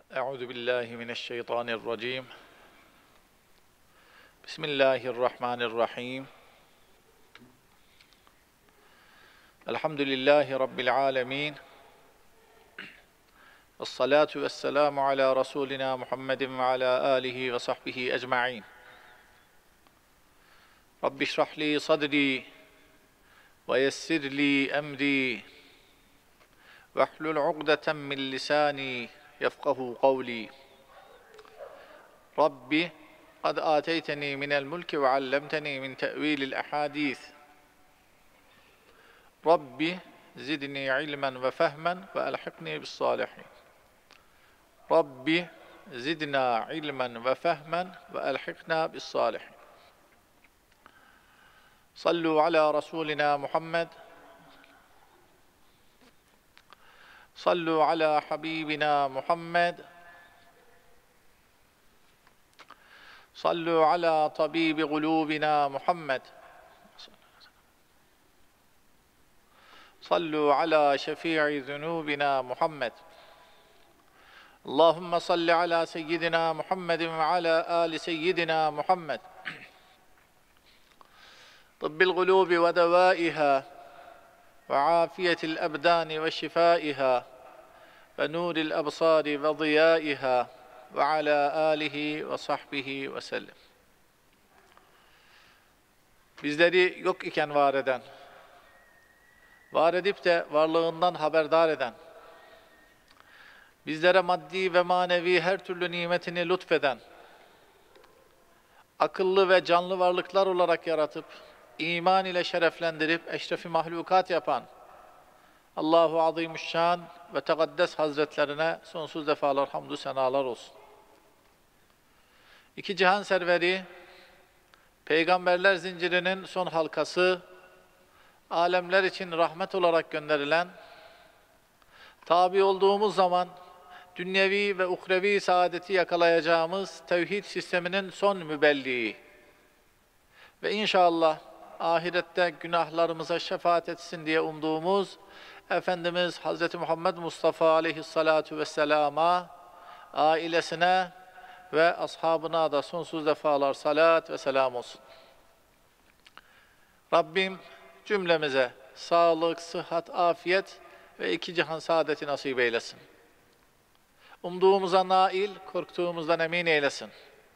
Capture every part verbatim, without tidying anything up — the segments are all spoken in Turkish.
Euzu billahi mineşşeytanirracim. Bismillahirrahmanirrahim. Elhamdülillahi Rabbil alemin. Esselatu vesselamu ala Resulina Muhammedin ve ala alihi ve sahbihi ecma'in. Rabbi şrahli sadri ve yessirli emri ve hlul ugdeten min lisani yefkahu kavli. Rabbi kad ateyteni minel mulki ve allemteni min te'vilil ahadith. Rabbi zidni ilmen ve fehmen ve elhikni bis salihin. Rabbi zidna ilmen ve fehmen ve elhikna bis salihin. Sallu ala Resulina Muhammed. Sallu ala Habibina Muhammed. Sallu ala tabibi gulubina Muhammed. Sallu ala şefii zunubina Muhammed. Allahümme salli ala seyyidina Muhammedin ve ala ali seyyidina Muhammed. Tıbbil gulubi ve devaiha ve afiyetil ebdani ve şifaiha ve nuril absari ve ziyaiha ve ala alihi ve sahbihi ve sellem. Bizleri yok iken var eden, var edip de varlığından haberdar eden, bizlere maddi ve manevi her türlü nimetini lütfeden, akıllı ve canlı varlıklar olarak yaratıp, iman ile şereflendirip eşrefi mahlukat yapan Allahu Azimüşşan ve Tekaddes Hazretlerine sonsuz defalar hamdü senalar olsun. İki cihan serveri, peygamberler zincirinin son halkası, alemler için rahmet olarak gönderilen, tabi olduğumuz zaman dünyevi ve uhrevi saadeti yakalayacağımız tevhid sisteminin son mübelliği ve inşallah ahirette günahlarımıza şefaat etsin diye umduğumuz Efendimiz Hazreti Muhammed Mustafa aleyhissalatu vesselama, ailesine ve ashabına da sonsuz defalar salat ve selam olsun. Rabbim cümlemize sağlık, sıhhat, afiyet ve iki cihan saadeti nasip eylesin. Umduğumuza nail, korktuğumuzdan emin eylesin.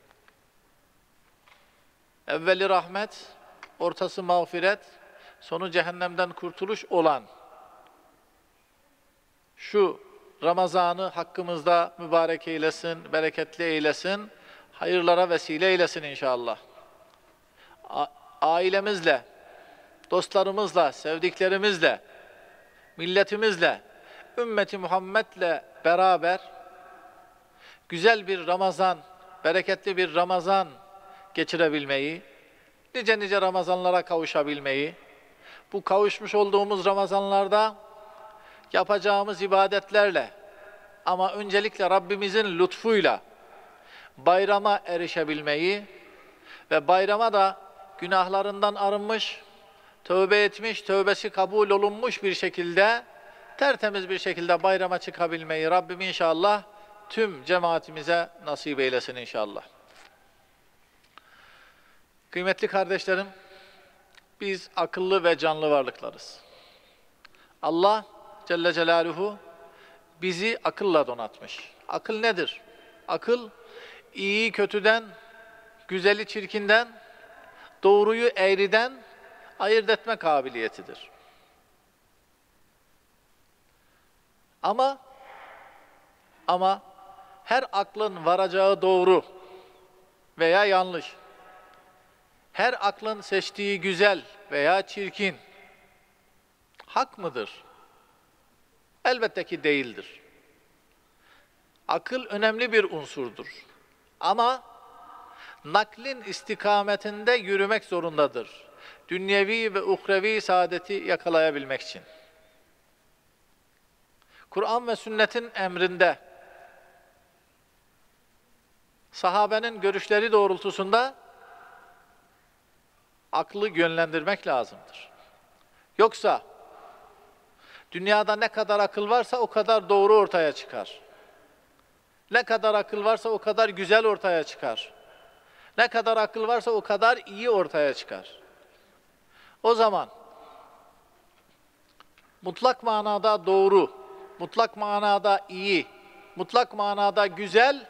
Evveli rahmet, ortası mağfiret, sonu cehennemden kurtuluş olan şu Ramazan'ı hakkımızda mübarek eylesin, bereketli eylesin, hayırlara vesile eylesin inşallah. A ailemizle, dostlarımızla, sevdiklerimizle, milletimizle, ümmeti Muhammed'le beraber güzel bir Ramazan, bereketli bir Ramazan geçirebilmeyi, nice nice Ramazanlara kavuşabilmeyi, bu kavuşmuş olduğumuz Ramazanlarda yapacağımız ibadetlerle ama öncelikle Rabbimizin lütfuyla bayrama erişebilmeyi ve bayrama da günahlarından arınmış, tövbe etmiş, tövbesi kabul olunmuş bir şekilde, tertemiz bir şekilde bayrama çıkabilmeyi Rabbim inşallah tüm cemaatimize nasip eylesin inşallah. Kıymetli kardeşlerim, biz akıllı ve canlı varlıklarız. Allah Celle Celaluhu bizi akılla donatmış. Akıl nedir? Akıl, iyiyi kötüden, güzeli çirkinden, doğruyu eğriden ayırt etme kabiliyetidir. Ama, ama her aklın varacağı doğru veya yanlış, her aklın seçtiği güzel veya çirkin, hak mıdır? Elbette ki değildir. Akıl önemli bir unsurdur. Ama naklin istikametinde yürümek zorundadır. Dünyevi ve uhrevi saadeti yakalayabilmek için. Kur'an ve sünnetin emrinde, sahabenin görüşleri doğrultusunda aklı yönlendirmek lazımdır. Yoksa dünyada ne kadar akıl varsa o kadar doğru ortaya çıkar. Ne kadar akıl varsa o kadar güzel ortaya çıkar. Ne kadar akıl varsa o kadar iyi ortaya çıkar. O zaman mutlak manada doğru, mutlak manada iyi, mutlak manada güzel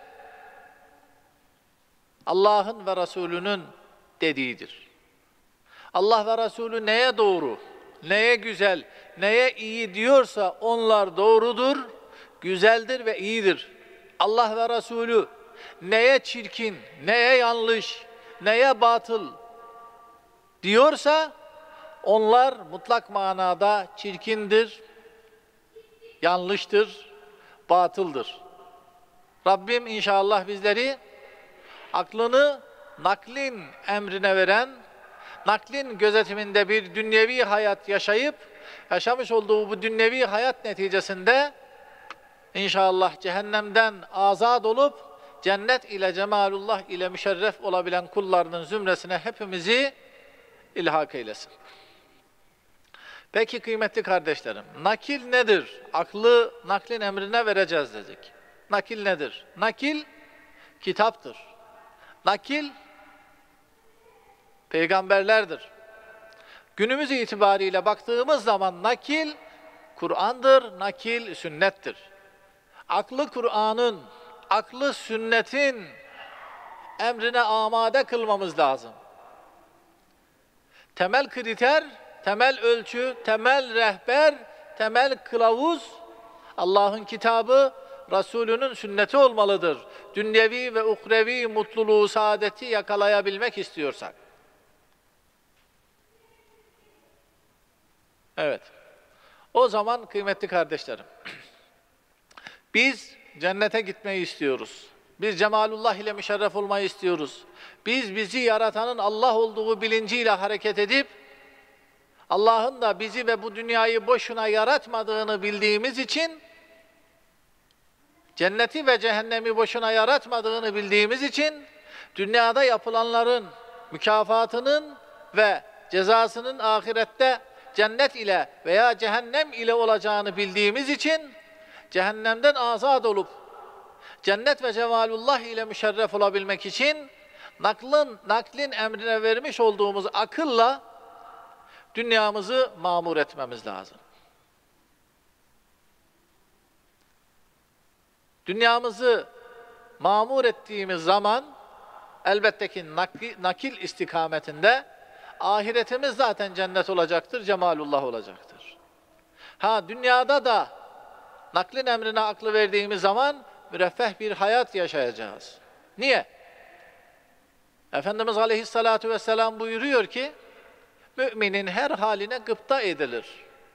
Allah'ın ve Resulünün dediğidir. Allah ve Resulü neye doğru, neye güzel, neye iyi diyorsa onlar doğrudur, güzeldir ve iyidir. Allah ve Resulü neye çirkin, neye yanlış, neye batıl diyorsa onlar mutlak manada çirkindir, yanlıştır, batıldır. Rabbim inşallah bizleri aklını naklin emrine veren, naklin gözetiminde bir dünyevi hayat yaşayıp, yaşamış olduğu bu dünyevi hayat neticesinde İnşallah cehennemden azad olup cennet ile cemalullah ile müşerref olabilen kullarının zümresine hepimizi ilhak eylesin. Peki kıymetli kardeşlerim, nakil nedir? Aklı naklin emrine vereceğiz dedik. Nakil nedir? Nakil kitaptır. Nakil peygamberlerdir. Günümüz itibariyle baktığımız zaman nakil Kur'an'dır, nakil sünnettir. Aklı Kur'an'ın, aklı sünnetin emrine amade kılmamız lazım. Temel kriter, temel ölçü, temel rehber, temel kılavuz Allah'ın kitabı, Resulünün sünneti olmalıdır. Dünyevi ve ukrevi mutluluğu, saadeti yakalayabilmek istiyorsak. Evet. O zaman kıymetli kardeşlerim, biz cennete gitmeyi istiyoruz. Biz cemalullah ile müşerref olmayı istiyoruz. Biz bizi yaratanın Allah olduğu bilinciyle hareket edip, Allah'ın da bizi ve bu dünyayı boşuna yaratmadığını bildiğimiz için, cenneti ve cehennemi boşuna yaratmadığını bildiğimiz için, dünyada yapılanların mükafatının ve cezasının ahirette cennet ile veya cehennem ile olacağını bildiğimiz için, cehennemden azad olup, cennet ve cemalullah ile müşerref olabilmek için, naklın, naklin emrine vermiş olduğumuz akılla, dünyamızı mamur etmemiz lazım. Dünyamızı mamur ettiğimiz zaman, elbette ki nakil, nakil istikametinde, ahiretimiz zaten cennet olacaktır, cemalullah olacaktır. Ha dünyada da naklin emrine aklı verdiğimiz zaman müreffeh bir hayat yaşayacağız. Niye? Efendimiz Aleyhisselatü Vesselam buyuruyor ki, müminin her haline gıpta edilir.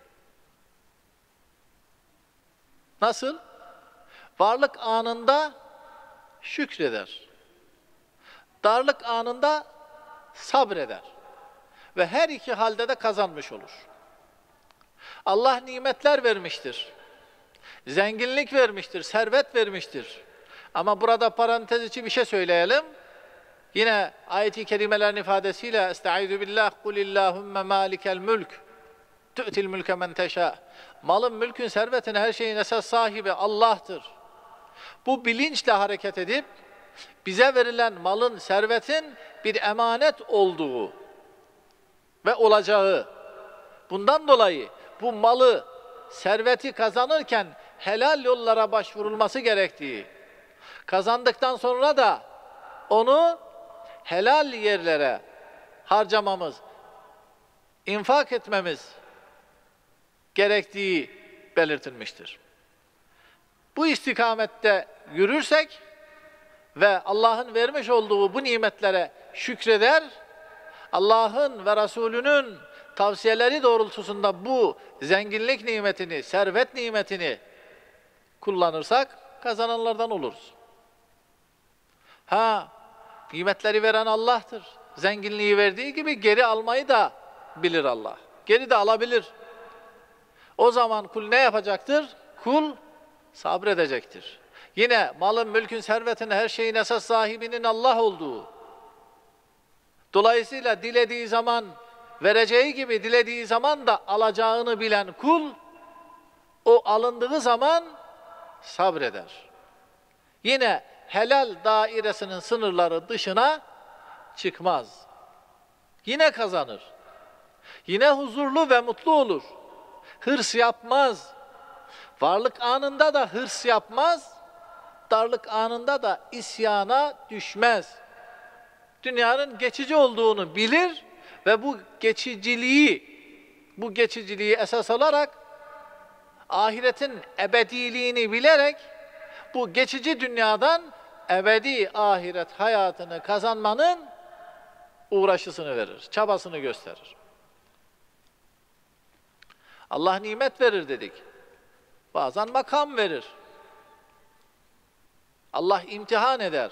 Nasıl? Varlık anında şükreder. Darlık anında sabreder. Ve her iki halde de kazanmış olur. Allah nimetler vermiştir. Zenginlik vermiştir, servet vermiştir. Ama burada parantez içi bir şey söyleyelim. Yine ayet-i kerimelerin ifadesiyle Estaizu billah kulillahümme malikel mülk tu'til mülke men teşâ. Malın, mülkün, servetin, her şeyin esas sahibi Allah'tır. Bu bilinçle hareket edip bize verilen malın, servetin bir emanet olduğu ve olacağı. Bundan dolayı bu malı, serveti kazanırken helal yollara başvurulması gerektiği, kazandıktan sonra da onu helal yerlere harcamamız, infak etmemiz gerektiği belirtilmiştir. Bu istikamette yürürsek ve Allah'ın vermiş olduğu bu nimetlere şükreder, Allah'ın ve Resulünün tavsiyeleri doğrultusunda bu zenginlik nimetini, servet nimetini kullanırsak kazananlardan oluruz. Ha, nimetleri veren Allah'tır. Zenginliği verdiği gibi geri almayı da bilir Allah. Geri de alabilir. O zaman kul ne yapacaktır? Kul sabredecektir. Yine malın, mülkün, servetin, her şeyin esas sahibinin Allah olduğu. Dolayısıyla dilediği zaman vereceği gibi dilediği zaman da alacağını bilen kul, o alındığı zaman sabreder. Yine helal dairesinin sınırları dışına çıkmaz. Yine kazanır. Yine huzurlu ve mutlu olur. Hırs yapmaz. Varlık anında da hırs yapmaz. Darlık anında da isyana düşmez. Dünyanın geçici olduğunu bilir ve bu geçiciliği, bu geçiciliği esas alarak, ahiretin ebediliğini bilerek, bu geçici dünyadan ebedi ahiret hayatını kazanmanın uğraşısını verir, çabasını gösterir. Allah nimet verir dedik. Bazen makam verir. Allah imtihan eder.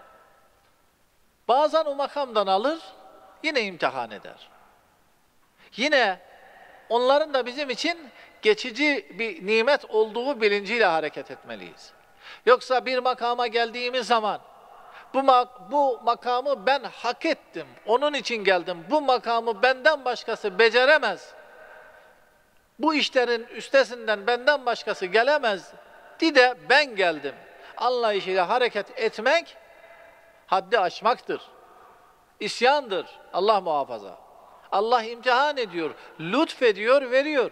Bazen o makamdan alır, yine imtihan eder. Yine onların da bizim için geçici bir nimet olduğu bilinciyle hareket etmeliyiz. Yoksa bir makama geldiğimiz zaman, bu, mak bu makamı ben hak ettim, onun için geldim, bu makamı benden başkası beceremez, bu işlerin üstesinden benden başkası gelemez, di de ben geldim anlayışıyla hareket etmek, haddi aşmaktır, isyandır, Allah muhafaza. Allah imtihan ediyor, lütfediyor, veriyor.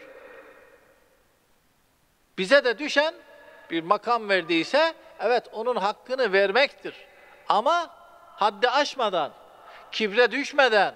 Bize de düşen bir makam verdiyse, evet onun hakkını vermektir. Ama haddi aşmadan, kibre düşmeden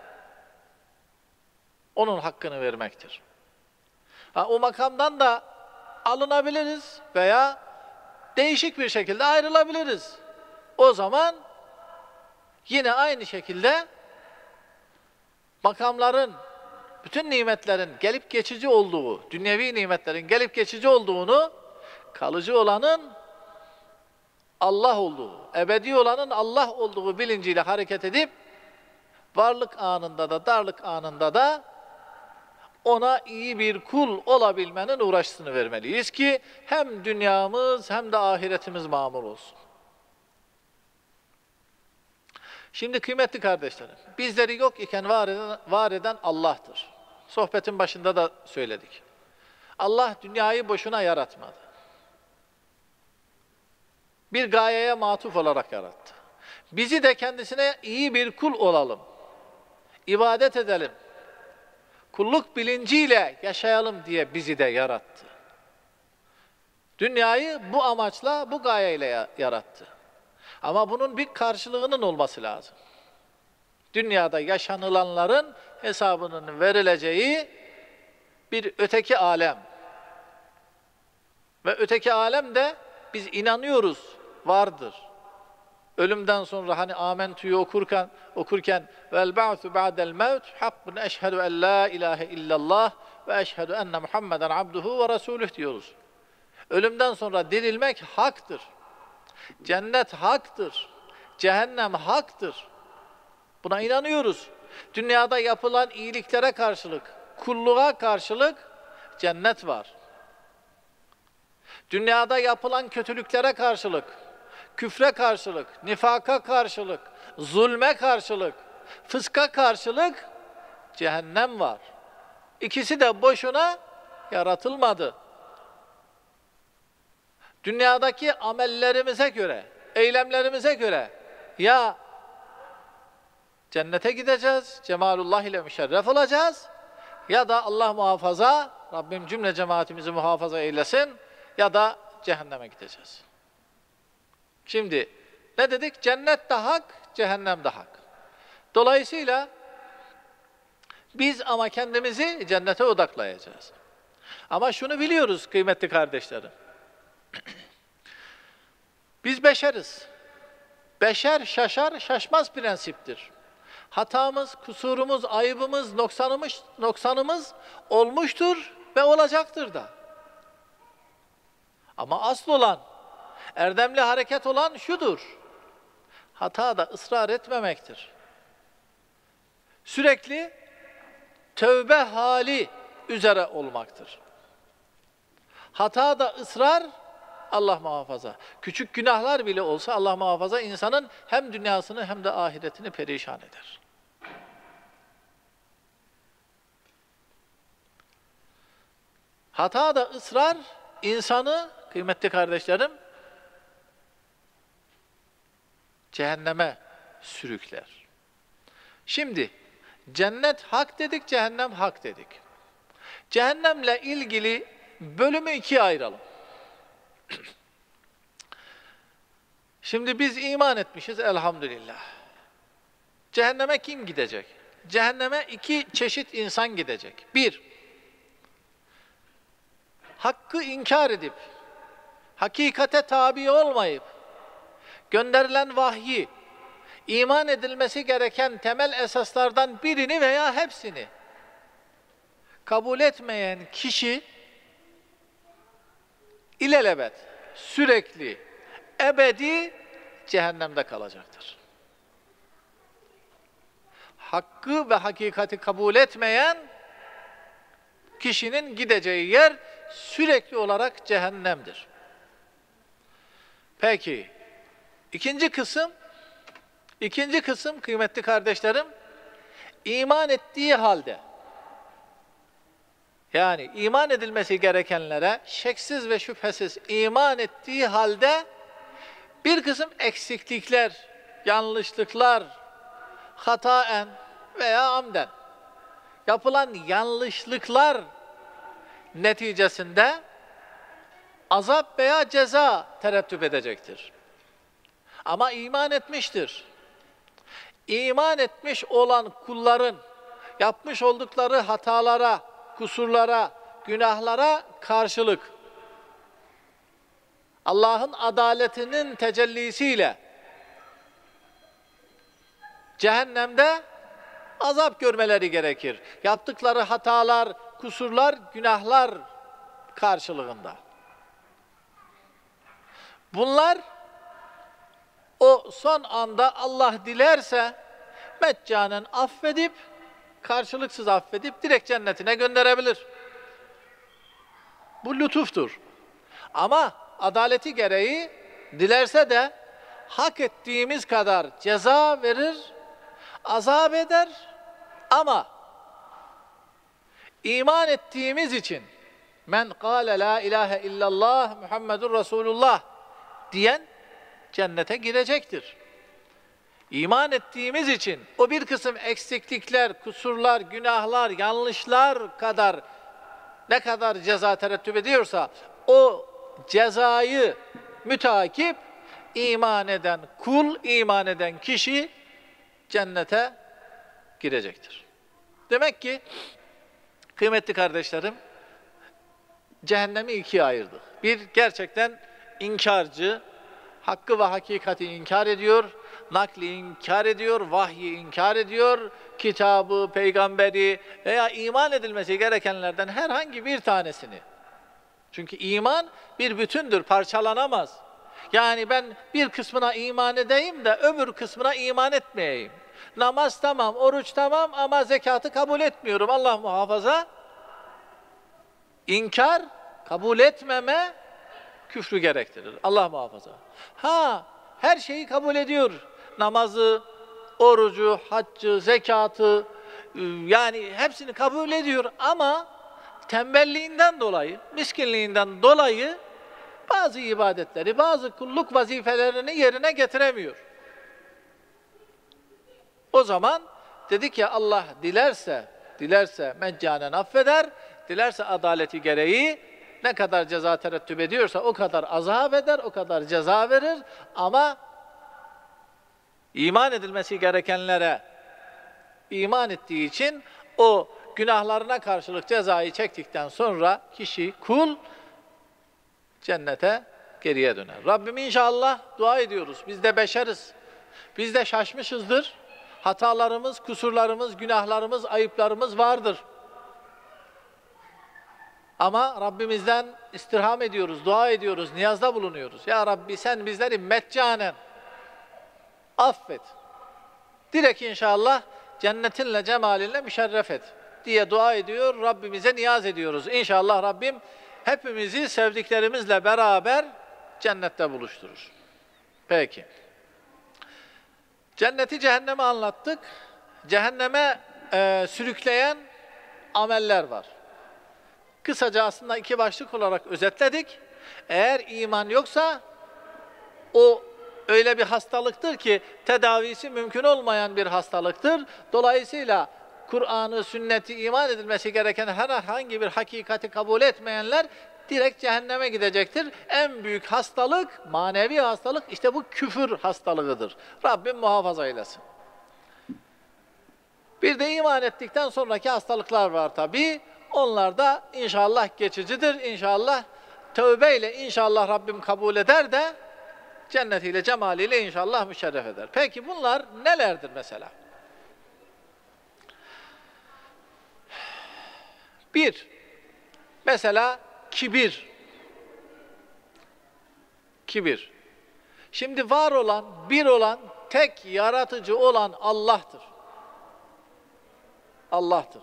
onun hakkını vermektir. Ha, o makamdan da alınabiliriz veya değişik bir şekilde ayrılabiliriz. O zaman yine aynı şekilde makamların, bütün nimetlerin gelip geçici olduğu, dünyevi nimetlerin gelip geçici olduğunu, kalıcı olanın Allah olduğu, ebedi olanın Allah olduğu bilinciyle hareket edip, varlık anında da, darlık anında da ona iyi bir kul olabilmenin uğraşısını vermeliyiz ki hem dünyamız hem de ahiretimiz mamur olsun. Şimdi kıymetli kardeşlerim, bizleri yok iken var eden, var eden Allah'tır. Sohbetin başında da söyledik. Allah dünyayı boşuna yaratmadı. Bir gayeye matuf olarak yarattı. Bizi de kendisine iyi bir kul olalım, ibadet edelim, kulluk bilinciyle yaşayalım diye bizi de yarattı. Dünyayı bu amaçla, bu gayeyle yarattı. Ama bunun bir karşılığının olması lazım. Dünyada yaşanılanların hesabının verileceği bir öteki alem. Ve öteki alem de biz inanıyoruz, vardır. Ölümden sonra hani Amentu'yu okurken, okurken vel ba'su ba'del mevt hakkun eşhedü en la ilahe illallah ve eşhedü enne Muhammeden abduhu ve resuluh diyoruz. Ölümden sonra dirilmek haktır. Cennet haktır. Cehennem haktır. Buna inanıyoruz. Dünyada yapılan iyiliklere karşılık, kulluğa karşılık cennet var. Dünyada yapılan kötülüklere karşılık, küfre karşılık, nifaka karşılık, zulme karşılık, fıska karşılık cehennem var. İkisi de boşuna yaratılmadı. Dünyadaki amellerimize göre, eylemlerimize göre ya cennete gideceğiz, cemalullah ile müşerref olacağız ya da Allah muhafaza, Rabbim cümle cemaatimizi muhafaza eylesin ya da cehenneme gideceğiz. Şimdi ne dedik? Cennet de hak, cehennem de hak. Dolayısıyla biz ama kendimizi cennete odaklayacağız. Ama şunu biliyoruz kıymetli kardeşlerim. Biz beşeriz. Beşer şaşar, şaşmaz prensiptir. Hatamız, kusurumuz, ayıbımız, noksanımız, noksanımız olmuştur ve olacaktır da. Ama asıl olan, erdemli hareket olan şudur. Hatada ısrar etmemektir. Sürekli tövbe hali üzere olmaktır. Hatada ısrar, Allah muhafaza. Küçük günahlar bile olsa Allah muhafaza insanın hem dünyasını hem de ahiretini perişan eder. Hatada ısrar insanı, kıymetli kardeşlerim, cehenneme sürükler. Şimdi cennet hak dedik, cehennem hak dedik. Cehennemle ilgili bölümü ikiye ayıralım. Şimdi biz iman etmişiz elhamdülillah. Cehenneme kim gidecek? Cehenneme iki çeşit insan gidecek. Bir, hakkı inkar edip, hakikate tabi olmayıp, gönderilen vahyi, iman edilmesi gereken temel esaslardan birini veya hepsini kabul etmeyen kişi, ilelebet, sürekli, ebedi cehennemde kalacaktır. Hakkı ve hakikati kabul etmeyen kişinin gideceği yer sürekli olarak cehennemdir. Peki, ikinci kısım, ikinci kısım kıymetli kardeşlerim, iman ettiği halde, yani iman edilmesi gerekenlere şeksiz ve şüphesiz iman ettiği halde bir kısım eksiklikler, yanlışlıklar, hataen veya amden yapılan yanlışlıklar neticesinde azap veya ceza terettüp edecektir. Ama iman etmiştir. İman etmiş olan kulların yapmış oldukları hatalara, kusurlara, günahlara karşılık Allah'ın adaletinin tecellisiyle cehennemde azap görmeleri gerekir. Yaptıkları hatalar, kusurlar, günahlar karşılığında. Bunlar o son anda Allah dilerse meccanen affedip, karşılıksız affedip direkt cennetine gönderebilir. Bu lütuftur. Ama adaleti gereği dilerse de hak ettiğimiz kadar ceza verir, azap eder ama iman ettiğimiz için men kâle la ilahe illallah Muhammedur Resulullah diyen cennete girecektir. İman ettiğimiz için o bir kısım eksiklikler, kusurlar, günahlar, yanlışlar kadar ne kadar ceza terettüp ediyorsa o cezayı mütakip iman eden kul, iman eden kişi cennete girecektir. Demek ki kıymetli kardeşlerim cehennemi ikiye ayırdık. Bir gerçekten inkarcı, hakkı ve hakikati inkar ediyor, nakli inkar ediyor, vahyi inkar ediyor, kitabı, peygamberi veya iman edilmesi gerekenlerden herhangi bir tanesini. Çünkü iman bir bütündür, parçalanamaz. Yani ben bir kısmına iman edeyim de öbür kısmına iman etmeyeyim. Namaz tamam, oruç tamam ama zekatı kabul etmiyorum. Allah muhafaza. İnkar, kabul etmeme küfrü gerektirir. Allah muhafaza. Ha, her şeyi kabul ediyor. Namazı, orucu, haccı, zekatı, yani hepsini kabul ediyor ama tembelliğinden dolayı, miskinliğinden dolayı bazı ibadetleri, bazı kulluk vazifelerini yerine getiremiyor. O zaman dedik ya Allah dilerse, dilerse meccanen affeder, dilerse adaleti gereği ne kadar ceza terettüp ediyorsa o kadar azap eder, o kadar ceza verir ama iman edilmesi gerekenlere iman ettiği için o günahlarına karşılık cezayı çektikten sonra kişi, kul cennete geriye döner. Rabbim inşallah dua ediyoruz. Biz de beşeriz. Biz de şaşmışızdır. Hatalarımız, kusurlarımız, günahlarımız, ayıplarımız vardır. Ama Rabbimizden istirham ediyoruz, dua ediyoruz, niyazda bulunuyoruz. Ya Rabbi sen bizleri meccanen affet. Direkt inşallah cennetinle, cemalinle müşerref et diye dua ediyor, Rabbimize niyaz ediyoruz. İnşallah Rabbim hepimizi sevdiklerimizle beraber cennette buluşturur. Peki. Cenneti, cehennemi anlattık. Cehenneme e, sürükleyen ameller var. Kısaca aslında iki başlık olarak özetledik. Eğer iman yoksa o öyle bir hastalıktır ki tedavisi mümkün olmayan bir hastalıktır. Dolayısıyla Kur'an'ı, sünneti iman edilmesi gereken herhangi bir hakikati kabul etmeyenler direkt cehenneme gidecektir. En büyük hastalık, manevi hastalık, işte bu küfür hastalığıdır. Rabbim muhafaza eylesin. Bir de iman ettikten sonraki hastalıklar var tabii. Onlar da inşallah geçicidir. İnşallah tövbeyle inşallah Rabbim kabul eder de cennetiyle, cemaliyle inşallah müşerref eder. Peki bunlar nelerdir mesela? Bir, mesela kibir. Kibir. Şimdi var olan, bir olan, tek yaratıcı olan Allah'tır. Allah'tır.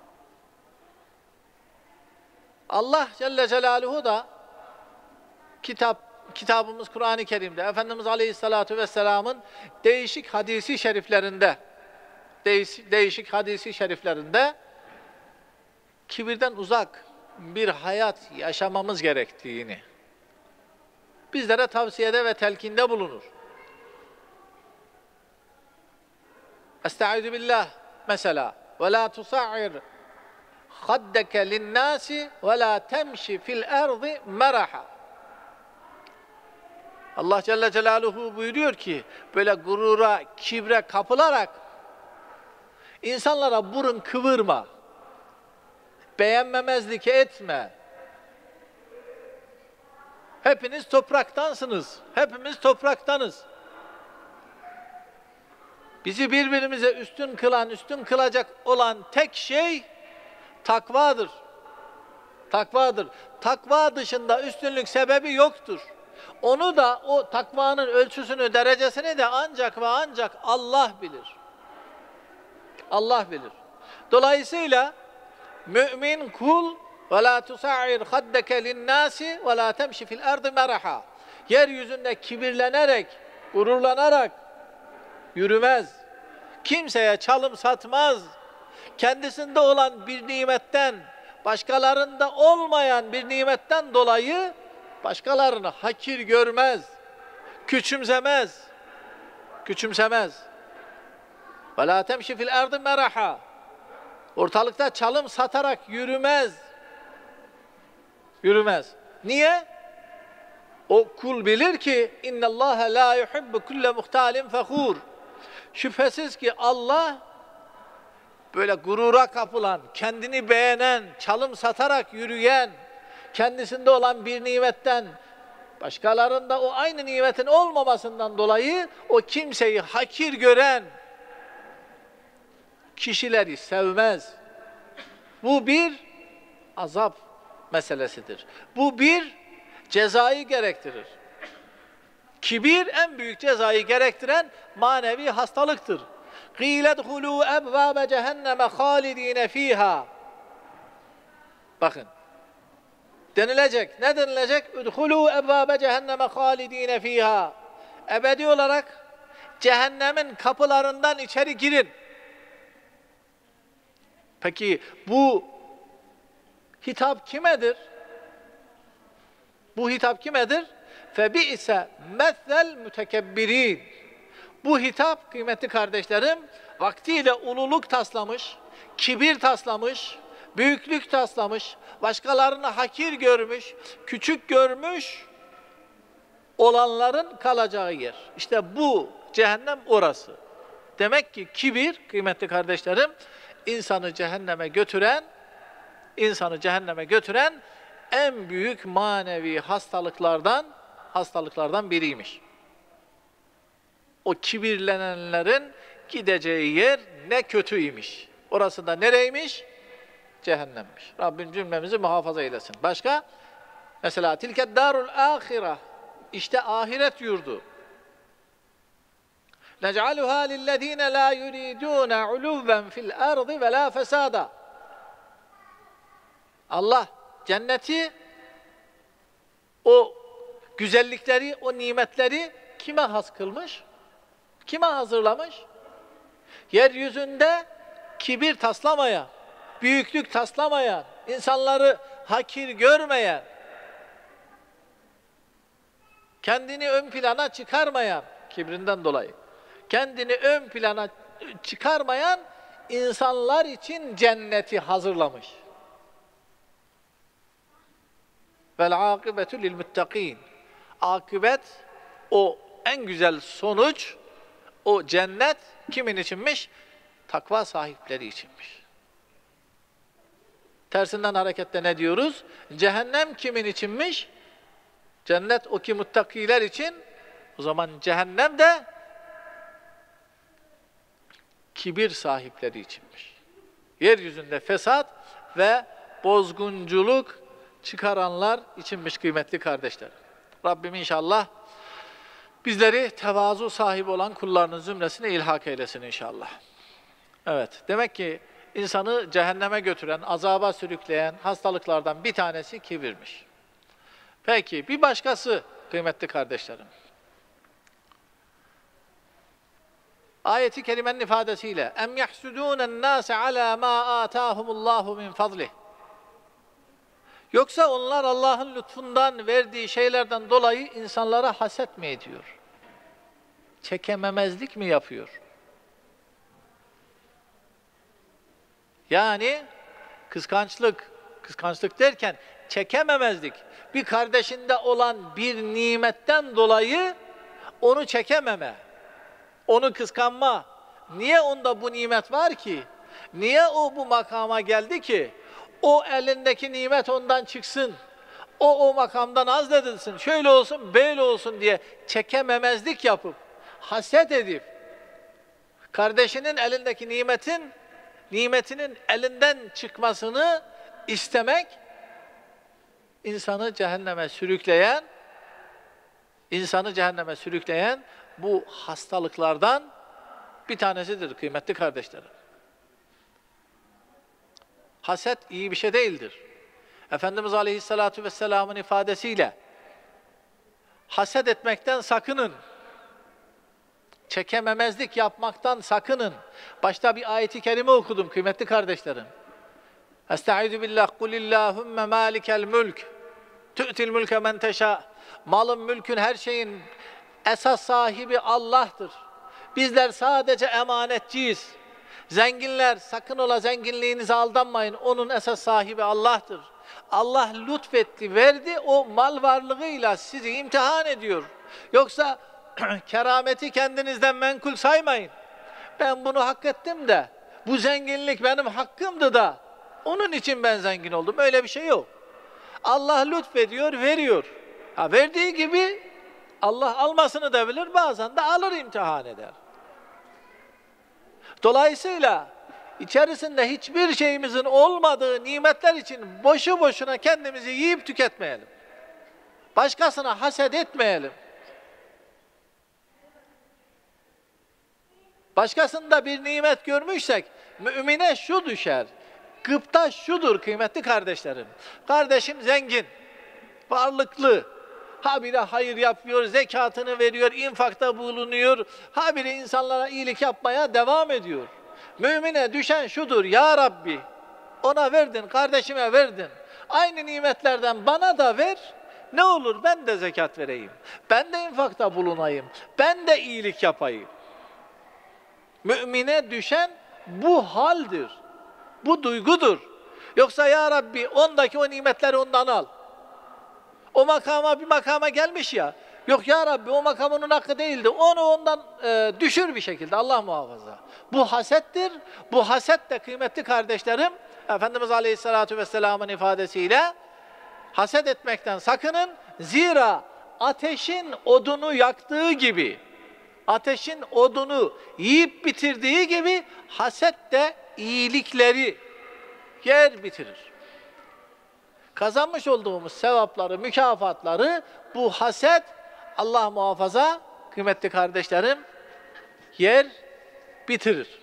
Allah Celle Celaluhu da kitap kitabımız Kur'an-ı Kerim'de Efendimiz Aleyhisselatü Vesselam'ın değişik hadisi şeriflerinde değişik, değişik hadisi şeriflerinde kibirden uzak bir hayat yaşamamız gerektiğini bizlere tavsiyede ve telkinde bulunur. Estaizu billah mesela ve la tusa'ir haddeke linnâsi ve la temşi fil erdi meraha. Allah Celle Celaluhu buyuruyor ki böyle gurura, kibre kapılarak insanlara burun kıvırma, beğenmemezlik etme. Hepiniz topraktansınız, hepimiz topraktanız. Bizi birbirimize üstün kılan, üstün kılacak olan tek şey takvadır. Takvadır. Takva dışında üstünlük sebebi yoktur. Onu da, o takvanın ölçüsünü, derecesini de ancak ve ancak Allah bilir. Allah bilir. Dolayısıyla mümin kul ve la tusa'ir haddeke linnâsi ve la temşi fil ardı meraha. Yeryüzünde kibirlenerek, gururlanarak yürümez. Kimseye çalım satmaz. Kendisinde olan bir nimetten, başkalarında olmayan bir nimetten dolayı başkalarını hakir görmez, küçümsemez, küçümsemez. Ve la temşi fil ardı meraha. Ortalıkta çalım satarak yürümez. Yürümez. Niye? O kul bilir ki innallâhe lâ yuhibbu kulle muhtalin fehûr. Şüphesiz ki Allah böyle gurura kapılan, kendini beğenen, çalım satarak yürüyen, kendisinde olan bir nimetten, başkalarında o aynı nimetin olmamasından dolayı o kimseyi hakir gören kişileri sevmez. Bu bir azap meselesidir. Bu bir cezayı gerektirir. Kibir en büyük cezayı gerektiren manevi hastalıktır. قِيلَ ادْخُلُوا اَبْوَابَ جَهَنَّمَ خَالِد۪ينَ ف۪يهَا. Bakın. Denilecek. Ne denilecek? اُدْخُلُوا اَبْوَابَ جَهَنَّمَ خَالِد۪ينَ ف۪يهَا. Ebedi olarak cehennemin kapılarından içeri girin. Peki bu hitap kimedir? Bu hitap kimedir? فَبِئْسَ مَثَّ الْمُتَكَبِّر۪ينَ. Bu hitap kıymetli kardeşlerim, vaktiyle ululuk taslamış, kibir taslamış, büyüklük taslamış, başkalarını hakir görmüş, küçük görmüş olanların kalacağı yer. İşte bu cehennem orası. Demek ki kibir kıymetli kardeşlerim, insanı cehenneme götüren, insanı cehenneme götüren en büyük manevi hastalıklardan, hastalıklardan biriymiş. O kibirlenenlerin gideceği yer ne kötüymiş. Orası da nereymiş? Cehennemmiş. Rabbim cümlemizi muhafaza eylesin. Başka? Mesela tilke darul ahire. İşte ahiret yurdu. Nec'aluha lillezine la yuridun uluven fil ardı ve la fesada. Allah cenneti, o güzellikleri, o nimetleri kime has kılmış? Kime hazırlamış? Yeryüzünde kibir taslamayan, büyüklük taslamayan, insanları hakir görmeyen, kendini ön plana çıkarmayan, kibrinden dolayı, kendini ön plana çıkarmayan insanlar için cenneti hazırlamış. Vel akibetu lil muttaqin. Akıbet, o en güzel sonuç, o cennet kimin içinmiş? Takva sahipleri içinmiş. Tersinden hareketle ne diyoruz? Cehennem kimin içinmiş? Cennet o ki muttakiler için. O zaman cehennem de kibir sahipleri içinmiş. Yeryüzünde fesat ve bozgunculuk çıkaranlar içinmiş kıymetli kardeşler. Rabbim inşallah bizleri tevazu sahibi olan kullarının zümresine ilhak eylesin inşallah. Evet, demek ki insanı cehenneme götüren, azaba sürükleyen hastalıklardan bir tanesi kibirmiş. Peki bir başkası kıymetli kardeşlerim. Ayeti kerimenin ifadesiyle em yahsudûnen nâse alâ mâ âtâhumullâhu min fadlih. Yoksa onlar Allah'ın lütfundan verdiği şeylerden dolayı insanlara haset mi ediyor? Çekememezlik mi yapıyor? Yani kıskançlık, kıskançlık derken çekememezlik. Bir kardeşinde olan bir nimetten dolayı onu çekememe, onu kıskanma. Niye onda bu nimet var ki? Niye o bu makama geldi ki? O elindeki nimet ondan çıksın. O o makamdan azledilsin. Şöyle olsun, böyle olsun diye çekememezlik yapıp, haset edip, kardeşinin elindeki nimetin, nimetinin elinden çıkmasını istemek, insanı cehenneme sürükleyen, insanı cehenneme sürükleyen bu hastalıklardan bir tanesidir kıymetli kardeşlerim. Haset iyi bir şey değildir. Efendimiz Aleyhisselatü Vesselam'ın ifadesiyle haset etmekten sakının. Çekememezlik yapmaktan sakının. Başta bir ayeti kerime okudum kıymetli kardeşlerim. Estaizu billah kulillahümme malikel mülk tu'til mülke men teşâ. Malın, mülkün, her şeyin esas sahibi Allah'tır. Bizler sadece emanetçiyiz. Zenginler, sakın ola zenginliğinize aldanmayın. Onun esas sahibi Allah'tır. Allah lütfetti, verdi, o mal varlığıyla sizi imtihan ediyor. Yoksa kerameti kendinizden menkul saymayın. Ben bunu hak ettim de, bu zenginlik benim hakkımdı da, onun için ben zengin oldum. Öyle bir şey yok. Allah lütfediyor, veriyor. Ha, verdiği gibi Allah almasını da bilir, bazen de alır, imtihan eder. Dolayısıyla içerisinde hiçbir şeyimizin olmadığı nimetler için boşu boşuna kendimizi yiyip tüketmeyelim. Başkasına haset etmeyelim. Başkasında bir nimet görmüşsek mümine şu düşer. Gıpta şudur kıymetli kardeşlerim. Kardeşim zengin, varlıklı, habire hayır yapıyor, zekatını veriyor, infakta bulunuyor, habire insanlara iyilik yapmaya devam ediyor. Mümine düşen şudur: ya Rabbi, ona verdin, kardeşime verdin, aynı nimetlerden bana da ver, ne olur ben de zekat vereyim, ben de infakta bulunayım, ben de iyilik yapayım. Mümine düşen bu haldir, bu duygudur. Yoksa ya Rabbi ondaki o nimetleri ondan al. O makama bir makama gelmiş ya, yok ya Rabbi o makam onun hakkı değildi, onu ondan e, düşür bir şekilde, Allah muhafaza. Bu hasettir. Bu haset de kıymetli kardeşlerim, Efendimiz Aleyhisselatü Vesselam'ın ifadesiyle haset etmekten sakının. Zira ateşin odunu yaktığı gibi, ateşin odunu yiyip bitirdiği gibi haset de iyilikleri yer bitirir. Kazanmış olduğumuz sevapları, mükafatları bu haset, Allah muhafaza kıymetli kardeşlerim, yer bitirir.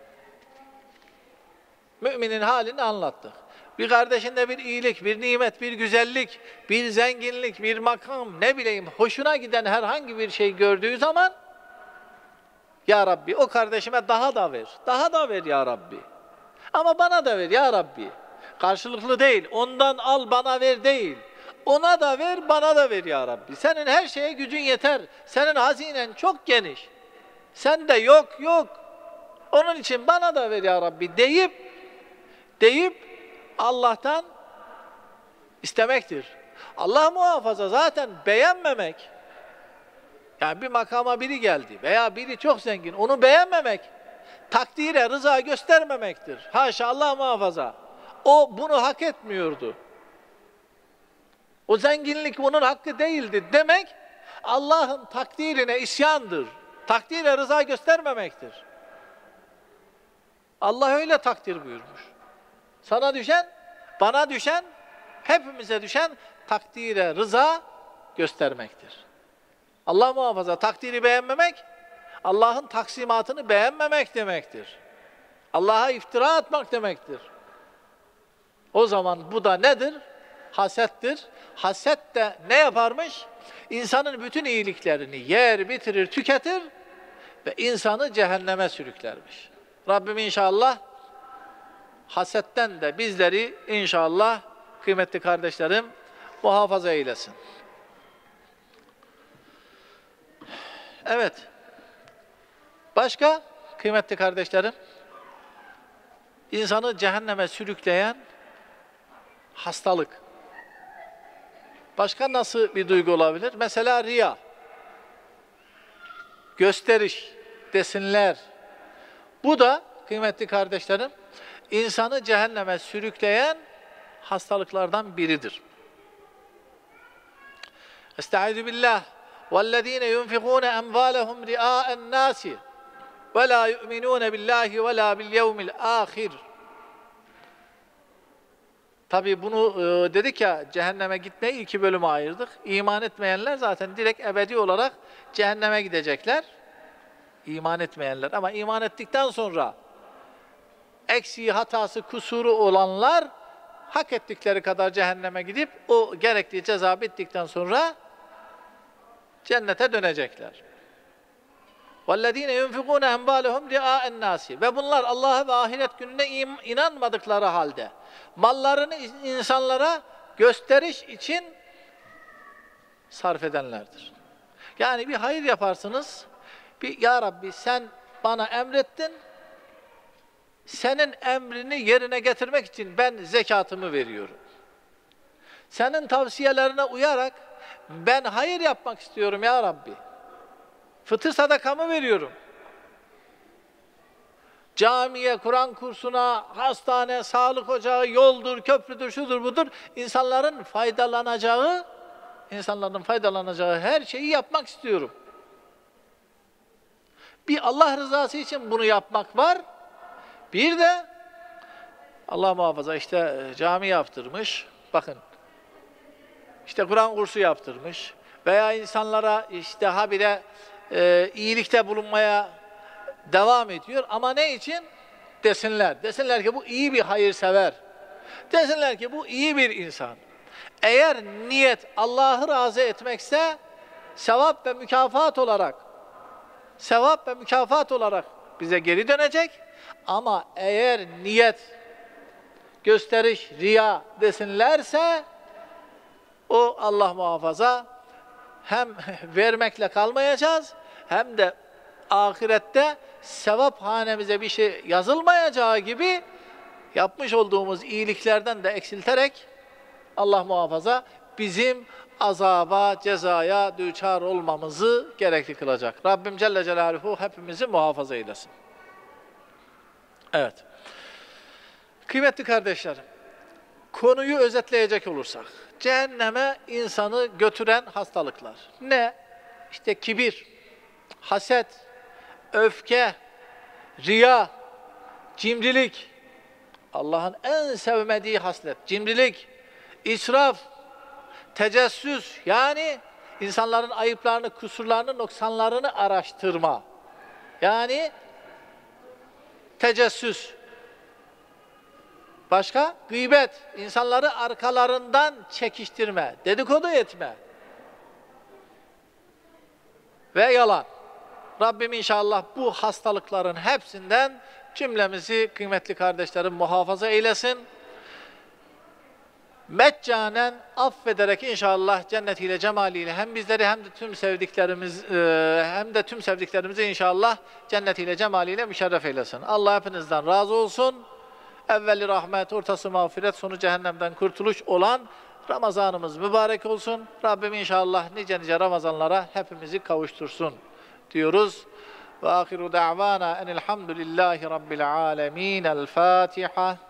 Müminin halini anlattık. Bir kardeşinde bir iyilik, bir nimet, bir güzellik, bir zenginlik, bir makam, ne bileyim hoşuna giden herhangi bir şey gördüğü zaman ya Rabbi o kardeşime daha da ver, daha da ver ya Rabbi. Ama bana da ver ya Rabbi. Karşılıklı değil, ondan al bana ver değil. ona da ver, bana da ver ya Rabbi. Senin her şeye gücün yeter. Senin hazinen çok geniş. Sende yok, yok. Onun için bana da ver ya Rabbi deyip, deyip Allah'tan istemektir. Allah muhafaza zaten beğenmemek. Yani bir makama biri geldi veya biri çok zengin, onu beğenmemek, takdire rıza göstermemektir. Haşa, Allah muhafaza. O bunu hak etmiyordu. O zenginlik onun hakkı değildi demek, Allah'ın takdirine isyandır. Takdire rıza göstermemektir. Allah öyle takdir buyurmuş. Sana düşen, bana düşen, hepimize düşen takdire rıza göstermektir. Allah muhafaza, takdiri beğenmemek, Allah'ın taksimatını beğenmemek demektir. Allah'a iftira atmak demektir. O zaman bu da nedir? Hasettir. Haset de ne yaparmış? İnsanın bütün iyiliklerini yer, bitirir, tüketir ve insanı cehenneme sürüklermiş. Rabbim inşallah hasetten de bizleri inşallah kıymetli kardeşlerim muhafaza eylesin. Evet. Başka kıymetli kardeşlerim, insanı cehenneme sürükleyen hastalık. Başka nasıl bir duygu olabilir? Mesela riya, gösteriş, desinler. Bu da kıymetli kardeşlerim, insanı cehenneme sürükleyen hastalıklardan biridir. Estaizu billah. وَالَّذ۪ينَ يُنْفِقُونَ أَمْوَالَهُمْ رِئَاءَ النَّاسِ وَلَا يُؤْمِنُونَ بِاللّٰهِ وَلَا بِالْيَوْمِ الْآخِرِ. Tabi bunu e, dedik ya, cehenneme gitmeyi iki bölüme ayırdık. İman etmeyenler zaten direkt ebedi olarak cehenneme gidecekler. İman etmeyenler, ama iman ettikten sonra eksiği, hatası, kusuru olanlar hak ettikleri kadar cehenneme gidip o gerekli ceza bittikten sonra cennete dönecekler. وَالَّذ۪ينَ يُنْفِقُونَ اَنْبَالَهُمْ رِعَاءَ النَّاسِ. Ve bunlar Allah'a ve ahiret gününe inanmadıkları halde mallarını insanlara gösteriş için sarf edenlerdir. Yani bir hayır yaparsınız, bir, ya Rabbi sen bana emrettin, senin emrini yerine getirmek için ben zekatımı veriyorum. Senin tavsiyelerine uyarak ben hayır yapmak istiyorum ya Rabbi. Fıtır sadakamı veriyorum. Camiye, Kur'an kursuna, hastane, sağlık ocağı, yoldur, köprüdür, şudur budur. İnsanların faydalanacağı, insanların faydalanacağı her şeyi yapmak istiyorum. Bir Allah rızası için bunu yapmak var. Bir de Allah muhafaza işte cami yaptırmış. Bakın. İşte Kur'an kursu yaptırmış veya insanlara işte habire e, iyilikte bulunmaya devam ediyor. Ama ne için? Desinler. Desinler ki bu iyi bir hayırsever. Desinler ki bu iyi bir insan. Eğer niyet Allah'ı razı etmekse sevap ve mükafat olarak sevap ve mükafat olarak bize geri dönecek. Ama eğer niyet gösteriş, riya desinlerse o Allah muhafaza hem vermekle kalmayacağız hem de ahirette sevap hanemize bir şey yazılmayacağı gibi yapmış olduğumuz iyiliklerden de eksilterek Allah muhafaza bizim azaba, cezaya düçar olmamızı gerekli kılacak. Rabbim Celle Celaluhu hepimizi muhafaza eylesin. Evet. Kıymetli kardeşlerim, konuyu özetleyecek olursak, cehenneme insanı götüren hastalıklar. Ne? İşte kibir, haset, öfke, riya, cimrilik, Allah'ın en sevmediği haslet, cimrilik, israf, tecessüs, yani insanların ayıplarını, kusurlarını, noksanlarını araştırma. Yani tecessüs. Başka? Gıybet, insanları arkalarından çekiştirme, dedikodu etme ve yalan. Rabbim inşallah bu hastalıkların hepsinden cümlemizi kıymetli kardeşlerim muhafaza eylesin. meccanen affederek inşallah cennetiyle, cemaliyle hem bizleri hem de tüm sevdiklerimiz hem de tüm sevdiklerimizi inşallah cennetiyle, cemaliyle müşerref eylesin. Allah hepinizden razı olsun. Evveli rahmet, ortası mağfiret, sonu cehennemden kurtuluş olan Ramazanımız mübarek olsun. Rabbim inşallah nice nice Ramazanlara hepimizi kavuştursun diyoruz. Ve ahiru da'vana enelhamdülillahi rabbil alemin. El Fatiha.